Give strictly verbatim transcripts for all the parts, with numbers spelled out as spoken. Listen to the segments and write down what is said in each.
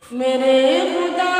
میرے خدا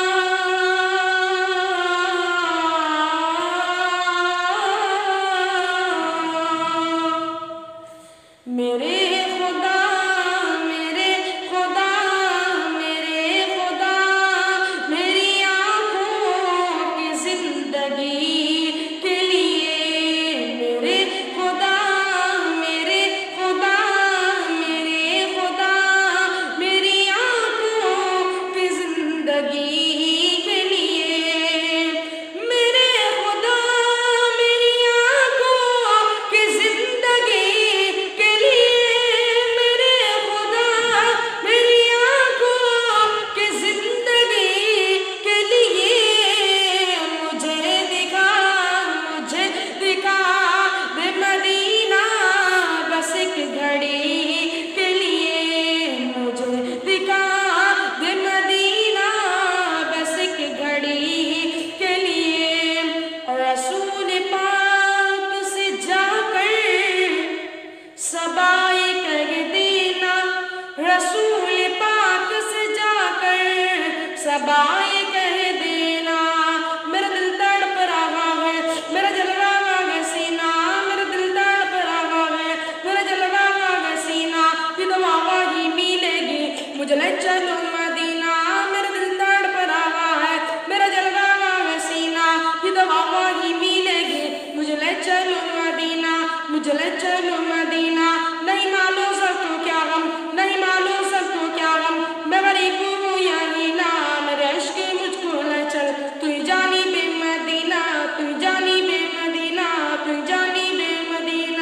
میرے خدا میرے خدا میرے خدا میری آنکھوں کی زندگی کے لیے میرے خدا میرے خدا میرے خدا میری آنکھوں کی زندگی کے لیے میرے خدا میری آنکھوں کی زندگی کے لیے میرے خدا میری آنکھوں کی زندگی کے لیے مجھے دکھا مجھے دکھا دے مدینہ بس ایک گھڑی کے لیے مجھے دکھا دے مدینہ بس ایک گھڑی کے لیے رسول پاک سے جا کر سبائے کہہ دینا رسول پاک سے جا کر سبائے کہہ دینا میرا دل تڑپ رہا ہے میرا جل رہا ہے سینہ میرا دل تڑپ رہا ہے میرا جل رہا ہے سینہ یہ دعا وہی ملے گی مجھے لے چلو مدینہ میرا دل تڑپ رہا ہے میرا جل رہا ہے سینہ یہ دعا وہی ملے گی مجھے لے چلو مدینہ مجھے لے چلو مدینہ نہیں معلوم سب تو کیا غم نہیں معلوم سب تو کیا غم میں غریب ہوں یہی نا میرے عشق مجھ کو لے چل تو جانی بے مدینہ تو جانی بے مدینہ تو جانی بے مدینہ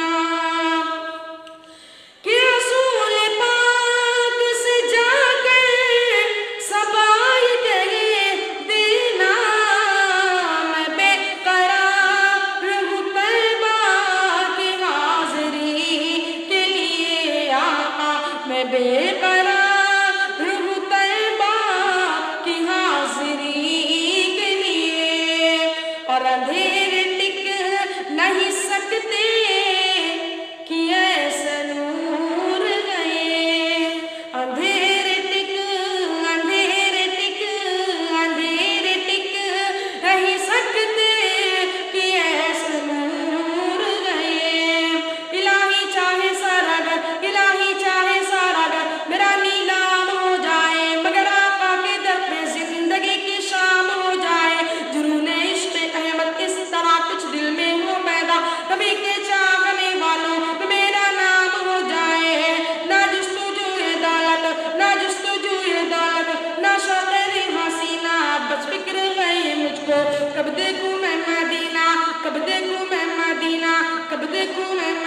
کہ رسول پاک سے جا کر سبائے کہہ دینا میں بے قرار ہوں طیبہ کی حاضری کے لیے آقا میں بے قرار ہوں طیبہ کی حاضری کے لیے اور اندھیرے ٹک نہیں سکتے کہ ایسے نور گئے اندھیرے ٹک اندھیرے ٹک اندھیرے ٹک نہیں سکتے کہ ایسے نور گئے الہی چاہے سارا گھر الہی چاہے سارا گھر میرا نیلام ہو جائے مگر آقا کے در پہ زندگی کی شام ہو جائے جنون عشق احمد اس طرح کچھ دل میں ہو پیدا نبی کے چاہنے والوں میں میرا نام ہو جائے نہ جستجوئے دولت نہ جستجوئے دولت نہ شوق حسینہ بس فکر ہے مجھ کو کب دیکھوں میں مدینہ کب دیکھوں میں مدینہ کب دیکھوں میں